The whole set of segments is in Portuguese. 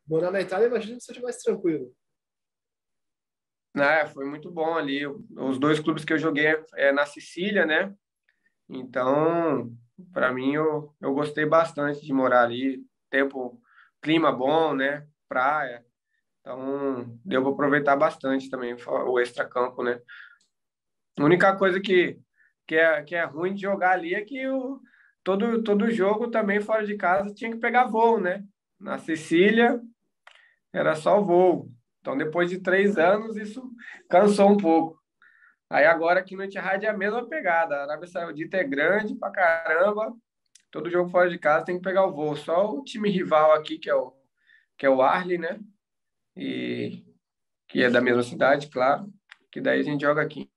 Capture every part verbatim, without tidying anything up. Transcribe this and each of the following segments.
Morar na Itália, imagino que seja mais tranquilo. Né, foi muito bom ali. Os dois clubes que eu joguei é na Sicília, né? Então, para mim, eu, eu gostei bastante de morar ali. Tempo, clima bom, né? Praia. Então, deu para aproveitar bastante também o extracampo, né? A única coisa que, que, é, que é ruim de jogar ali é que o, todo, todo jogo também fora de casa tinha que pegar voo, né? Na Sicília era só voo. Então, depois de três anos, isso cansou um pouco. Aí agora aqui no Etihad é a mesma pegada. A Arábia Saudita é grande pra caramba. Todo jogo fora de casa tem que pegar o voo. Só o time rival aqui, que é o, que é o Arli, né? E que é da mesma cidade, claro. Que daí a gente joga aqui.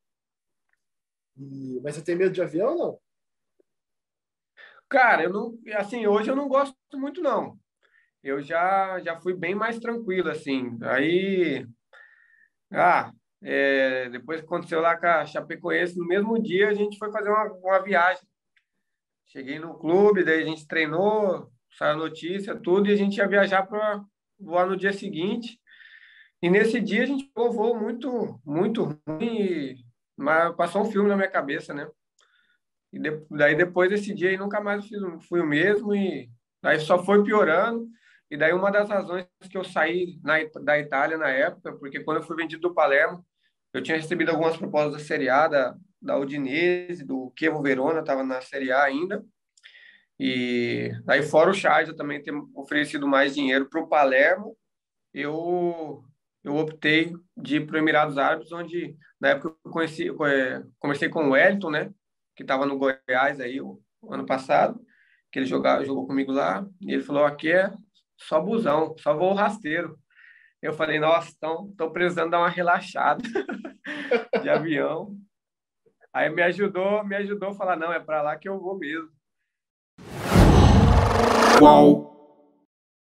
E... Mas você tem medo de avião ou não? Cara, eu não, assim, hoje eu não gosto muito não. Eu já já fui bem mais tranquilo assim. Aí, ah, é, depois que aconteceu lá com a Chapecoense, no mesmo dia a gente foi fazer uma, uma viagem. Cheguei no clube, daí a gente treinou, saiu a notícia, tudo, e a gente ia viajar para voar no dia seguinte. E nesse dia a gente pegou um voo muito, muito ruim, e, mas passou um filme na minha cabeça, né? E de, daí depois desse dia aí nunca mais fiz, fui o mesmo, e daí só foi piorando. E daí uma das razões que eu saí na, da Itália na época, porque quando eu fui vendido do Palermo, eu tinha recebido algumas propostas da Série A, da, da Udinese, do Chievo Verona, estava na Série A ainda. E aí, fora o Charger também ter oferecido mais dinheiro para o Palermo, eu, eu optei de ir para os Emirados Árabes, onde na época eu conheci, é, conversei com o Wellington, né, que estava no Goiás aí o, o ano passado, que ele jogava, jogou comigo lá, e ele falou: aqui é só busão, só voo rasteiro. Eu falei: nossa, então estou precisando dar uma relaxada de avião. Aí me ajudou, me ajudou a falar: não, é para lá que eu vou mesmo. Qual?